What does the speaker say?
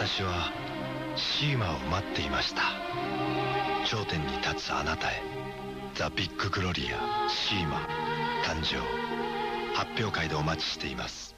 私はシーマを待っていました。頂点に立つあなたへ、ザ・ビッグ・グロリアシーマ誕生。発表会でお待ちしています。